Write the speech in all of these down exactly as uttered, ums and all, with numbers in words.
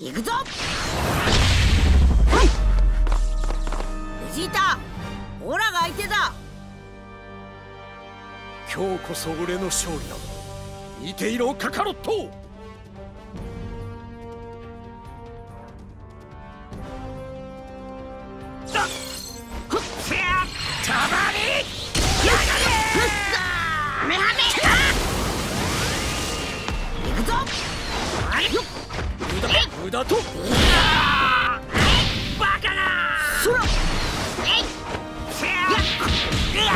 行くぞ。ベジータ、オラが相手だ。 今日こそ俺の勝利だ。見ていろカカロット。だっふっせやたまりやがれメハメ行くぞ。 よっ無駄無駄とバカなそらせやや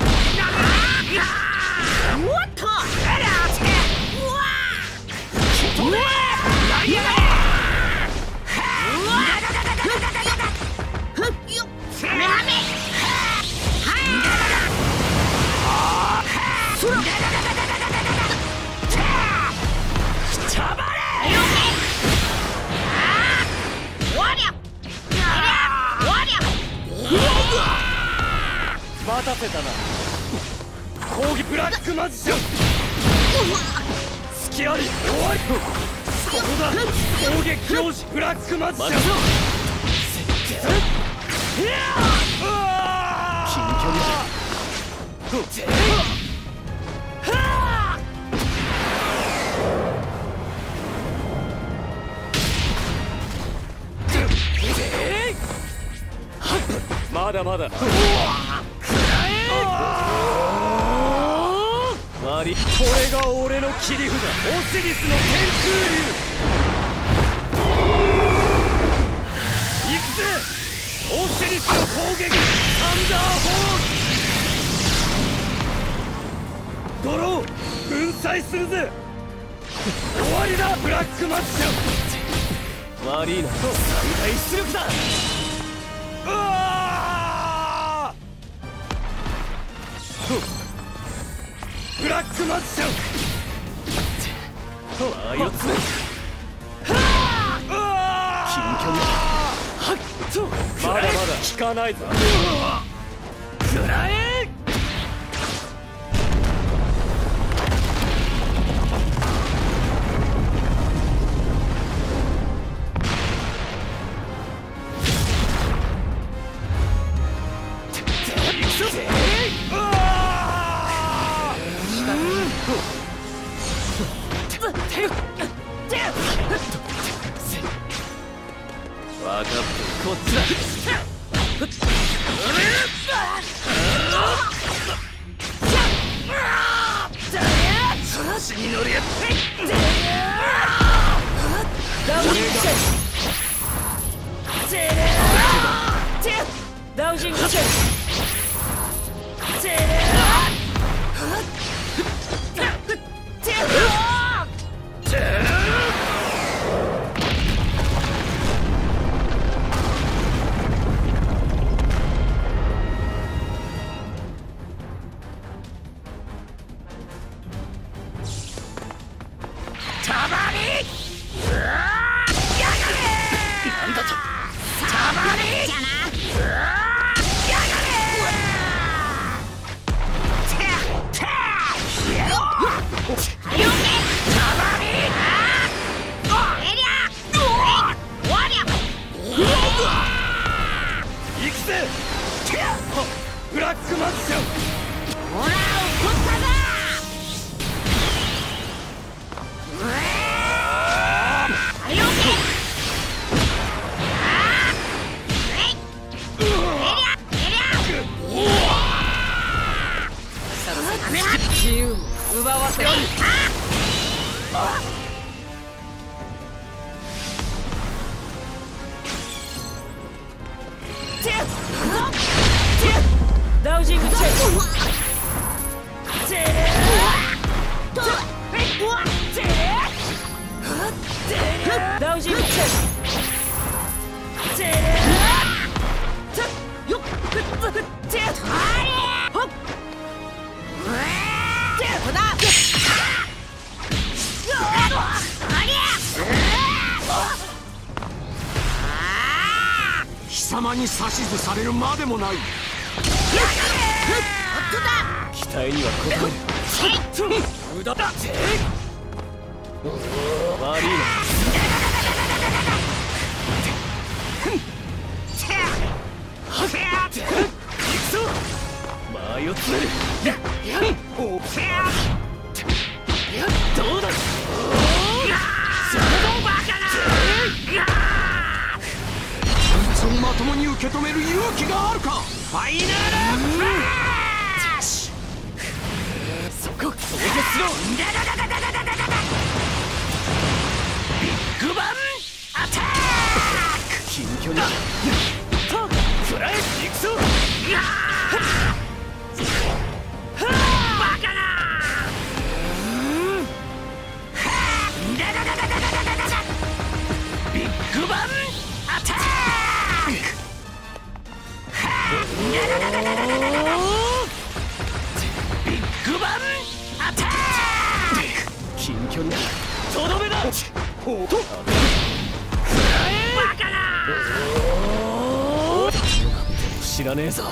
おっと。 うわっうわやがれ待たせたな。攻撃ブラックマジシャン隙あり終わり。ここだ攻撃教師ブラックマジシャン。近距離だ。まだまだマリ、これが俺の切り札オシリスの天空竜。行くぜオシリスの攻撃サンダーホール。ドロー粉砕するぜ。終わりだブラックマジシャン。マリーナと最大出力だ。うわブラックマジシャン。あいつ近距離はっとまだまだ効かないぞ。くらえ分かってこっちだ。調子に乗りやってダウジングチェンダウジングチェンたまりやがれ。なんだとたまりじゃなやがれ。ててやろたまりえりゃおわりゃ行くぜブラックマジシャン。ほら怒ったぞ。自由奪わせよう。ダウジングチェック。ダウジングチェック。貴様に指図されるまでもない。期待には応える。無駄だ。マリーナ受け止める勇気があるか。ファイナルフラッシュ。 そこ凍結しろ。 ビッグバンアタック。 近距離と食らえ行くぞ。 バカな。ビッグバンアタック。ビッグバンアタック。 近距離とどめだ。ほうとバカな。 知らねえぞ。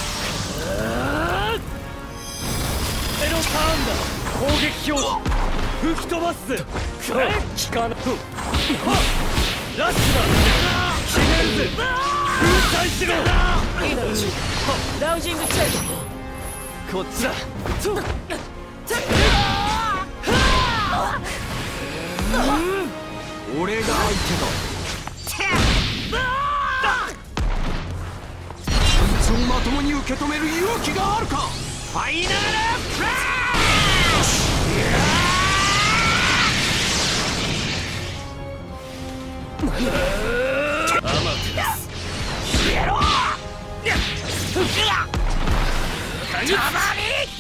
エロターンだ。攻撃表示吹き飛ばすぜ。くらえ効かな。ラッシュだ。決めるぜ。粉砕しろ。 ラウジングチェック。 こっちだ。 俺が相手だ。そのまともに受け止める勇気があるか。ファイナルフラッシュ。アマテラス消えろ。たまに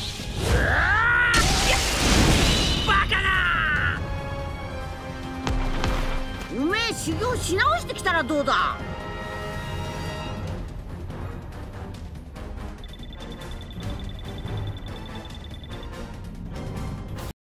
バカな。 おめえ修行し直してきたらどうだ。